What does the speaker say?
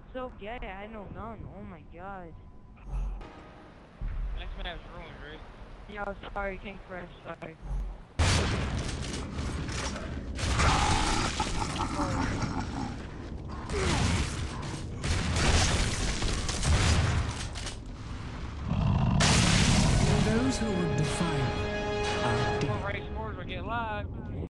So gay, I had no gun. Oh my god. Next map's ruined, right? Yo, sorry, King Fresh, sorry. Those who would defile our More race wars will get live.